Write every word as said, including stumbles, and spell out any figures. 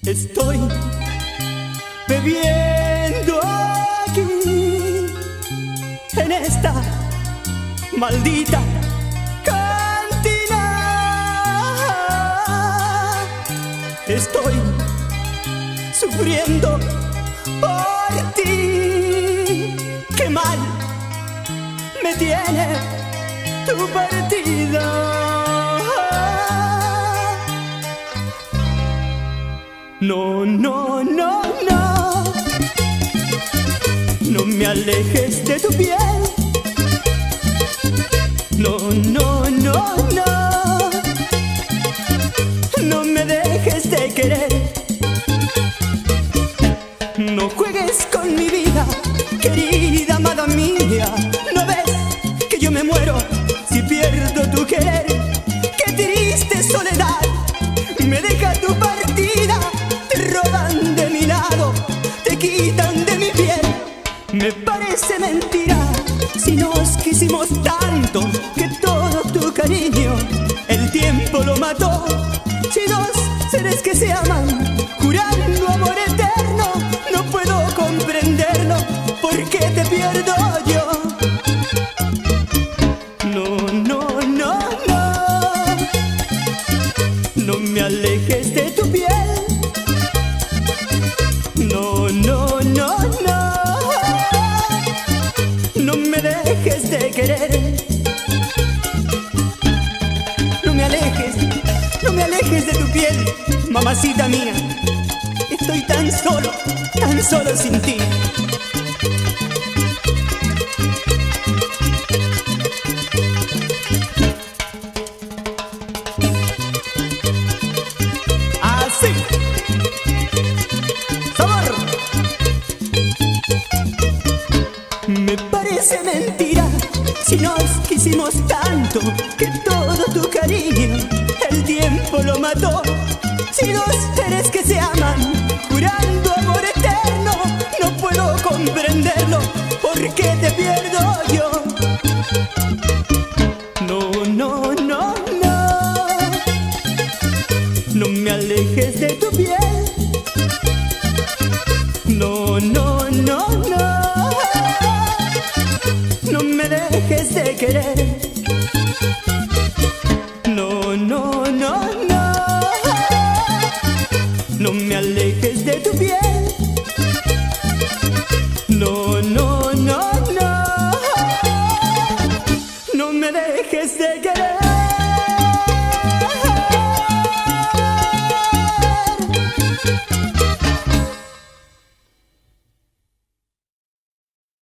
Estoy bebiendo aquí en esta maldita cantina. Estoy sufriendo por ti. Qué mal me tiene tu partida. No, no, no, no, no me alejes de tu piel. No, no, no, no, no me dejes de querer. No juegues con mi vida, querida amada mía. ¿No ves que yo me muero si pierdo tu querer? Qué triste soledad me deja tu partida. Te roban de mi lado, te quitan de mi piel. Me parece mentira si nos quisimos tanto que todo tu cariño el tiempo lo mató. Si dos seres que se aman jurando amor eterno, no puedo comprenderlo, ¿por qué te pierdo yo? No, no, no, no, no me alejes de tu piel. No, no, no, no, no me dejes de querer. No me alejes, no me alejes de tu piel, mamacita mía. Estoy tan solo, tan solo sin ti. Así. ¡Sabor! Me parece mentira si nos quisimos tanto que todo tu cariño el tiempo lo mató. Si dos seres que se aman jurando amor eterno, no puedo comprenderlo, ¿por qué te pierdo yo? No, no, no, no, no me alejes de tu piel. No, no, no, no, no me dejes de querer. No, no, no, no, no me alejes de tu piel. No, no, no, no, no me dejes de querer.